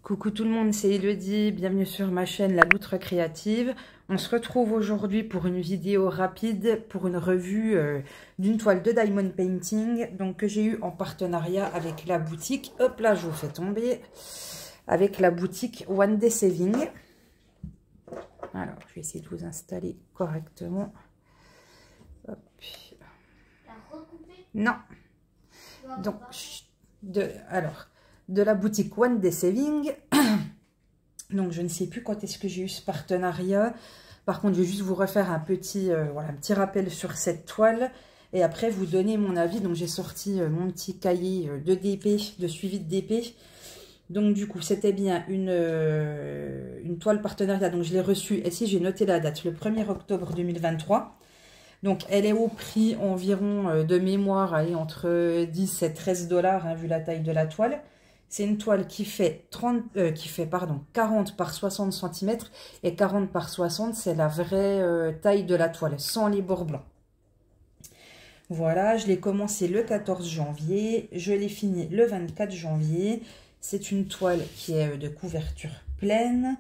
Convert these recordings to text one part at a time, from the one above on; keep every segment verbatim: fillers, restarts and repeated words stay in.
Coucou tout le monde, c'est Elodie, bienvenue sur ma chaîne La Loutre Créative. On se retrouve aujourd'hui pour une vidéo rapide, pour une revue euh, d'une toile de Diamond Painting, donc que j'ai eu en partenariat avec la boutique, hop là je vous fais tomber, avec la boutique One Day Saving. Alors je vais essayer de vous installer correctement. Hop. Non. Donc, de, alors... de la boutique One Day Saving. Donc je ne sais plus quand est-ce que j'ai eu ce partenariat. Par contre je vais juste vous refaire un petit, euh, voilà, un petit rappel sur cette toile et après vous donner mon avis. Donc j'ai sorti euh, mon petit cahier euh, de D P, de suivi de D P. Donc du coup c'était bien une, euh, une toile partenariat. Donc je l'ai reçue, et si j'ai noté la date, le premier octobre deux mille vingt-trois. Donc elle est au prix environ euh, de mémoire, allez, entre dix et treize dollars hein, vu la taille de la toile. C'est une toile qui fait, trente, euh, qui fait pardon, quarante par soixante centimètres. Et quarante par soixante, c'est la vraie euh, taille de la toile, sans les bords blancs. Voilà, je l'ai commencé le quatorze janvier. Je l'ai fini le vingt-quatre janvier. C'est une toile qui est de couverture pleine.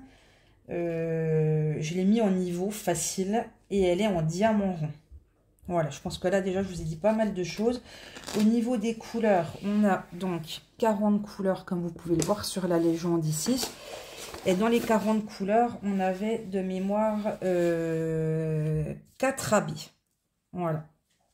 Euh, je l'ai mis en niveau facile. Et elle est en diamant rond. Voilà, je pense que là, déjà, je vous ai dit pas mal de choses. Au niveau des couleurs, on a donc quarante couleurs, comme vous pouvez le voir sur la légende ici. Et dans les quarante couleurs, on avait de mémoire euh, quatre habits. Voilà.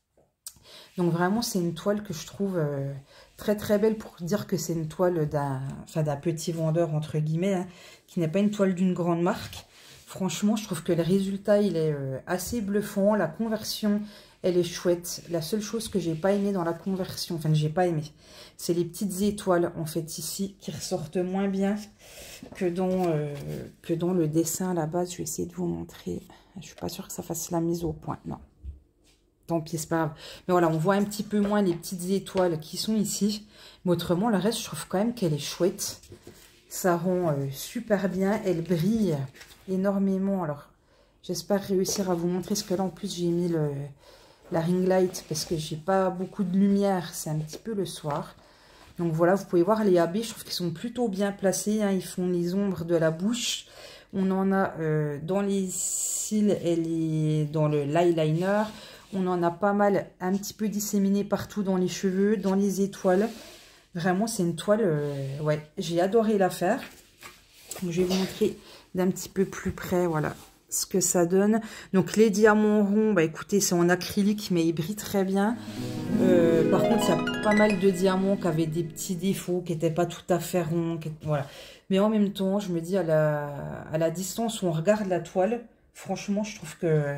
Donc, vraiment, c'est une toile que je trouve euh, très, très belle pour dire que c'est une toile d'un enfin, d'un petit vendeur, entre guillemets, hein, qui n'est pas une toile d'une grande marque. Franchement, je trouve que le résultat, il est euh, assez bluffant. La conversion, elle est chouette. La seule chose que j'ai pas aimé dans la conversion, enfin, que j'ai pas aimé, c'est les petites étoiles, en fait, ici, qui ressortent moins bien que dans, euh, que dans le dessin à la base. Je vais essayer de vous montrer. Je suis pas sûre que ça fasse la mise au point. Non. Tant pis, c'est pas grave. Mais voilà, on voit un petit peu moins les petites étoiles qui sont ici. Mais autrement, le reste, je trouve quand même qu'elle est chouette. Ça rend euh, super bien. Elle brille énormément. Alors, j'espère réussir à vous montrer ce que là, en plus, j'ai mis le, la ring light parce que j'ai pas beaucoup de lumière. C'est un petit peu le soir. Donc voilà, vous pouvez voir les A B. Je trouve qu'ils sont plutôt bien placés. Hein. Ils font les ombres de la bouche. On en a euh, dans les cils et les, dans le l'eyeliner. On en a pas mal, un petit peu disséminé partout dans les cheveux, dans les étoiles. Vraiment, c'est une toile, euh, ouais, j'ai adoré la faire. Donc, je vais vous montrer d'un petit peu plus près, voilà, ce que ça donne. Donc, les diamants ronds, bah écoutez, c'est en acrylique, mais ils brillent très bien. Euh, par contre, il y a pas mal de diamants qui avaient des petits défauts, qui n'étaient pas tout à fait ronds, qui, voilà. Mais en même temps, je me dis, à la, à la distance où on regarde la toile, franchement, je trouve que...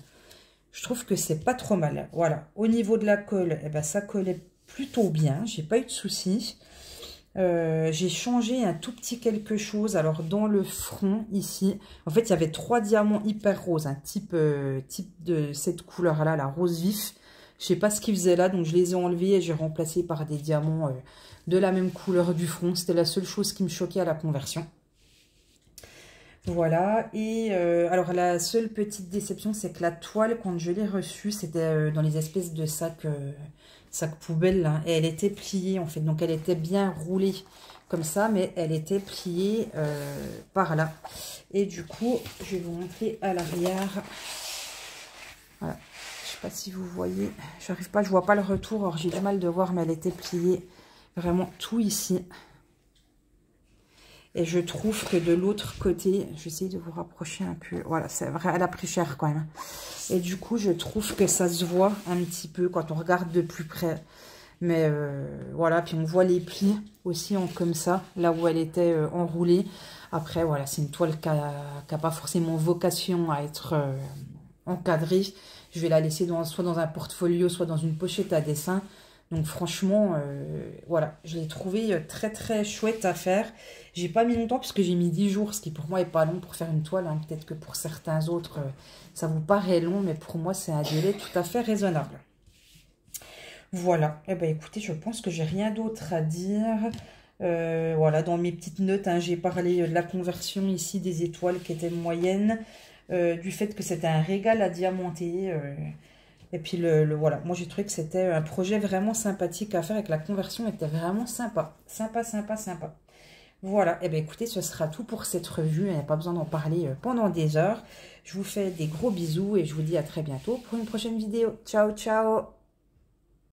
Je trouve que c'est pas trop mal. Voilà. Au niveau de la colle, eh ben, ça collait plutôt bien. J'ai pas eu de soucis. Euh, j'ai changé un tout petit quelque chose. Alors, dans le front, ici, en fait, il y avait trois diamants hyper roses. Un type, euh, type de cette couleur-là, la rose vif. Je sais pas ce qu'ils faisaient là, donc je les ai enlevés et j'ai remplacé par des diamants euh, de la même couleur du front. C'était la seule chose qui me choquait à la conversion. Voilà, et euh, alors la seule petite déception, c'est que la toile, quand je l'ai reçue, c'était euh, dans les espèces de sacs, euh, sacs poubelles, là, et elle était pliée en fait, donc elle était bien roulée comme ça, mais elle était pliée euh, par là. Et du coup, je vais vous montrer à l'arrière. Voilà, je sais pas si vous voyez, j'arrive pas, je vois pas le retour, alors j'ai du mal de voir, mais elle était pliée vraiment tout ici. Et je trouve que de l'autre côté, j'essaie de vous rapprocher un peu. Voilà, c'est vrai, elle a pris cher quand même. Et du coup, je trouve que ça se voit un petit peu quand on regarde de plus près. Mais euh, voilà, puis on voit les plis aussi en comme ça, là où elle était euh, enroulée. Après, voilà, c'est une toile qui n'a pas forcément vocation à être euh, encadrée. Je vais la laisser dans, soit dans un portfolio, soit dans une pochette à dessin. Donc franchement, euh, voilà, je l'ai trouvé très très chouette à faire. J'ai pas mis longtemps puisque j'ai mis dix jours, ce qui pour moi est pas long pour faire une toile. Hein. Peut-être que pour certains autres, euh, ça vous paraît long, mais pour moi c'est un délai tout à fait raisonnable. Voilà, et eh ben écoutez, je pense que j'ai rien d'autre à dire. Euh, voilà, dans mes petites notes, hein, j'ai parlé de la conversion ici des étoiles qui étaient moyennes, euh, du fait que c'était un régal à diamanter. Euh, Et puis, le, le voilà, moi, j'ai trouvé que c'était un projet vraiment sympathique à faire et que la conversion était vraiment sympa. Sympa, sympa, sympa. Voilà, et bien écoutez, ce sera tout pour cette revue. Il n'y a pas besoin d'en parler pendant des heures. Je vous fais des gros bisous et je vous dis à très bientôt pour une prochaine vidéo. Ciao, ciao!